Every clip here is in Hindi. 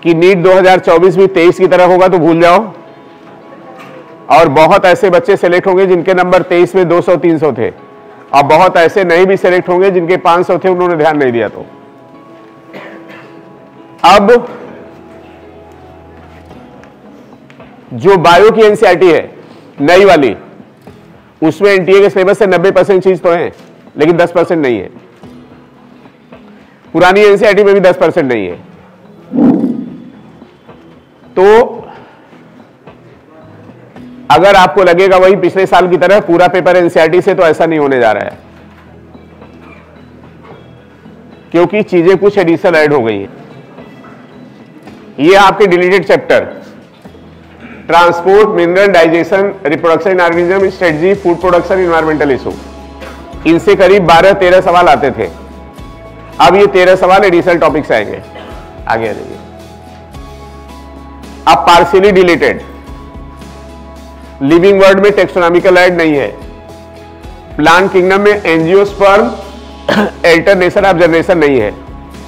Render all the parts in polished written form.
कि नीट 2024 भी 23 की तरह होगा तो भूल जाओ, और बहुत ऐसे बच्चे सेलेक्ट होंगे जिनके नंबर 23 में 200-300 थे, और बहुत ऐसे नहीं भी सेलेक्ट होंगे जिनके 500 थे, उन्होंने ध्यान नहीं दिया। तो अब जो बायो की एनसीईआरटी है नई वाली, उसमें एनटीए के सिलेबस से 90% चीज तो है, लेकिन 10% नहीं है। पुरानी एनसीईआरटी में भी 10% नहीं है। तो अगर आपको लगेगा वही पिछले साल की तरह पूरा पेपर एनसीईआरटी से, तो ऐसा नहीं होने जा रहा है, क्योंकि चीजें कुछ एडिशनल ऐड हो गई हैं। ये आपके deleted chapter transport, mineral, digestion, reproduction in organism, strategy, food production, environmental issue, इनसे करीब 12-13 सवाल आते थे। अब ये 13 सवाल एडिशनल टॉपिक से आएंगे। आगे आ जाइए। अब पार्शियली डिलीटेड, लिविंग वर्ड में टेक्सोनॉमिकल ऐड नहीं है। प्लांट किंगडम में एंजियोस्पर्म अल्टरनेशन ऑफ जनरेशन नहीं है।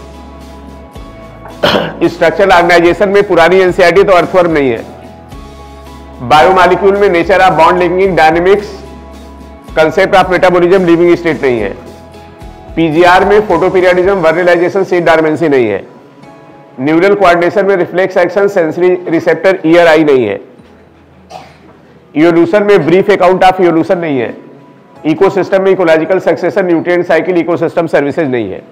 स्ट्रक्चरल ऑर्गेनाइजेशन में पुरानी एनसीईआरटी तो अर्थवर्म नहीं है। बायोमॉलिक्यूल में nature of bond linking, dynamics, concept of metabolism, living state नहीं है। पीजीआर में फोटोपीरियडिज्म, वर्नलाइजेशन, सीड डायमेंसी नहीं है। न्यूरल कोऑर्डिनेशन में reflex action, sensory receptor, ear, eye नहीं है। इवोल्यूशन में ब्रीफ अकाउंट ऑफ इवोल्यूशन नहीं है। इकोसिस्टम में ecological succession, nutrient cycle, ecosystem services नहीं है।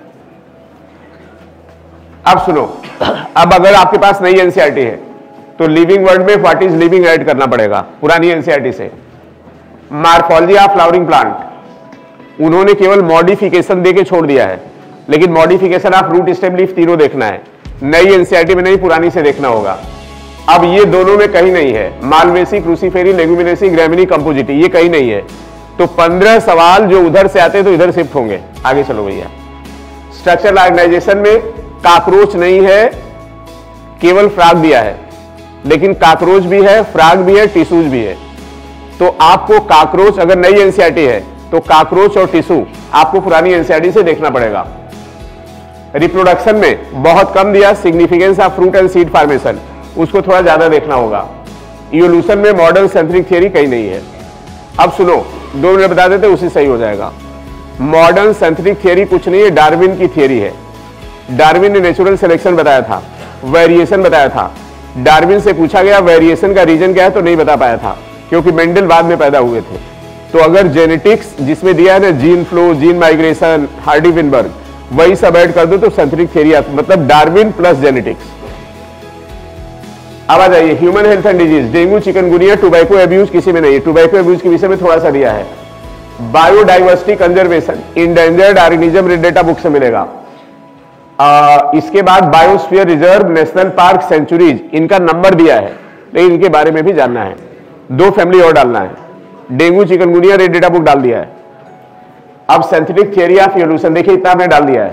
अब सुनो, अब अगर आपके पास नई एनसीईआरटी है तो लिविंग वर्ड में व्हाट इज लिविंग ऐड करना पड़ेगा पुरानी एनसीईआरटी से। मॉर्फोलॉजी ऑफ फ्लावरिंग प्लांट उन्होंने केवल मॉडिफिकेशन देके छोड़ दिया है, लेकिन modification of root, stem, leaf तीनों देखना है। नई एनसीईआरटी में नहीं, पुरानी से देखना होगा। अब ये दोनों में कहीं नहीं है। Malvaceae, Cruciferae, Leguminosae, Gramineae, Compositae, ये कहीं नहीं है। तो 15 सवाल जो उधर से आते तो इधर शिफ्ट होंगे। आगे चलो भैया। स्ट्रक्चरल ऑर्गेनाइजेशन में काकरोच नहीं है, केवल फ्रॉग दिया है, लेकिन काकरोच भी है, फ्रॉग भी है, टिश्यूज भी है। तो आपको काकरोच, अगर नई एनसीईआरटी है तो काकरोच और टिश्यू आपको पुरानी एनसीईआरटी से देखना पड़ेगा। रिप्रोडक्शन में बहुत कम दिया, significance of fruit and seed formation, उसको थोड़ा ज्यादा देखना होगा। इवोल्यूशन में मॉडर्न सेंट्रिक थियरी कहीं नहीं है। अब सुनो, 2 मिनट बता देते उसी सही हो जाएगा। मॉडर्न सेंट्रिक थियरी कुछ नहीं है, डार्विन की थियरी है। डार्विन ने नेचुरल सिलेक्शन बताया था, वेरिएशन बताया था। डार्विन से पूछा गया वेरिएशन का रीजन क्या है, तो नहीं बता पाया था, क्योंकि मेंडल बाद में पैदा हुए थे। तो अगर जेनेटिक्स जिसमें दिया है ना, gene flow, gene migration, Hardy Weinberg, वही सब ऐड कर दो तो सेंट्रिक थियरी, मतलब डार्विन प्लस जेनेटिक्स। अब आ जाइए, human health and disease, dengue, chikungunya, tobacco abuse किसी में नहीं है। टोबैको एब्यूज के विषय में थोड़ा सा दिया है। Biodiversity conservation, endangered organism, red data book से मिलेगा। इसके बाद biosphere reserve, national park, sanctuaries, इनका नंबर दिया है, लेकिन इनके बारे में भी जानना है। 2 फैमिली और डालना है। Dengue, chikungunya, red data book डाल दिया है। अब सिंथेटिक थियरी ऑफ इवोल्यूशन, देखिए इतना हमने डाल दिया है।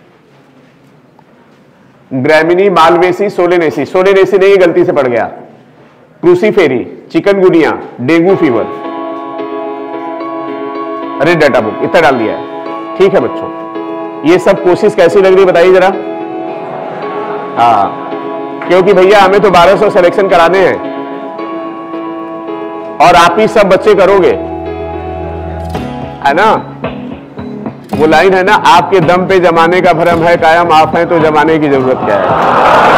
ग्रैमिनी, मालवेसी, सोलेनेसी, सोलेनेसी नहीं, गलती से पड़ गया। क्रूसीफेरी, chikungunya, dengue fever, red data book, इतना डाल दिया है। ठीक है बच्चों, ये सब कोशिश कैसी लग रही बताइए जरा। हाँ, क्योंकि भैया हमें तो 1200 सिलेक्शन कराने हैं और आप ही सब बच्चे करोगे, है ना। वो लाइन है ना, आपके दम पे जमाने का भरम है कायम, आप हैं तो जमाने की जरूरत क्या है।